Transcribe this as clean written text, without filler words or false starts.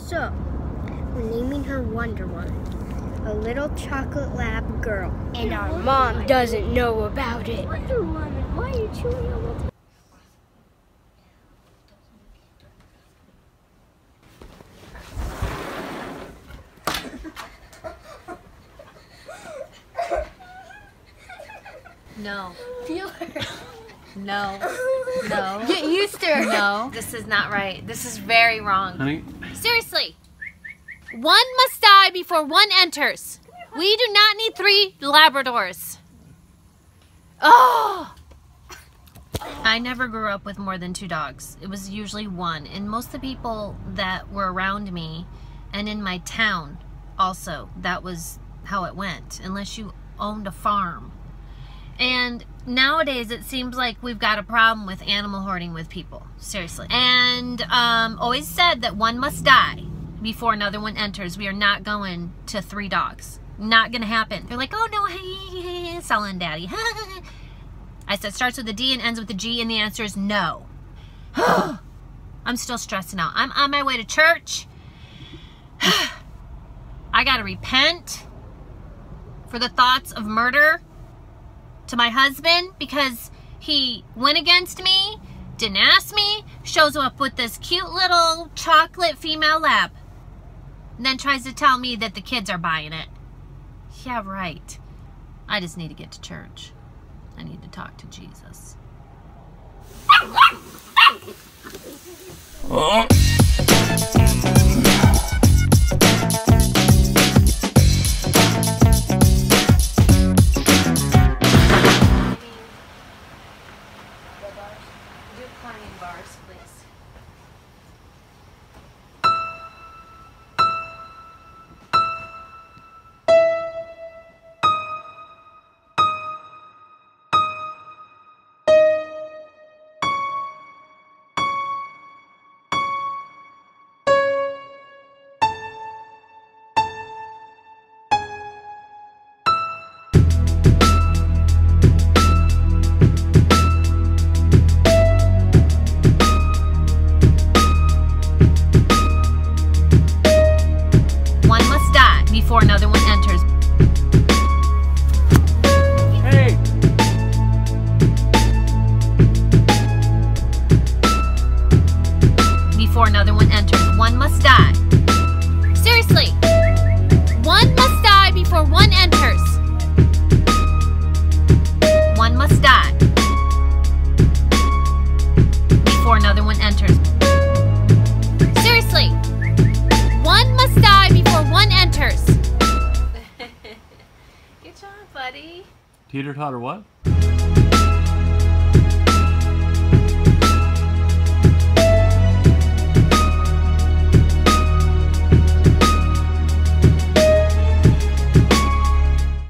So, we're naming her Wonder Woman, a little chocolate lab girl, and our mom doesn't know about it. Wonder Woman, why are you chewing on the No. Feel her. No. No. Get used to her. No. This is not right. This is very wrong. Honey? Seriously. One must die before one enters. We do not need 3 Labradors. Oh! I never grew up with more than 2 dogs. It was usually 1. And most of the people that were around me and in my town also, that was how it went. Unless you owned a farm. And nowadays it seems like we've got a problem with animal hoarding with people. Seriously. And always said that one must die before another one enters. We are not going to 3 dogs. Not gonna happen. They're like, oh no, hey, selling daddy. I said starts with a D and ends with a G, and the answer is no. I'm still stressing out. I'm on my way to church. I gotta repent for the thoughts of murder to my husband because he went against me, didn't ask me, shows up with this cute little chocolate female lab, and then tries to tell me that the kids are buying it. Yeah, right. I just need to get to church. I need to talk to Jesus. Do climbing bars, please. Before another one enters. Hey! Before another one enters. One must die. Seriously. One must die before one enters. One must die. Before another one enters. Seriously. One must die before one enters. Good job, buddy. Teeter-totter what?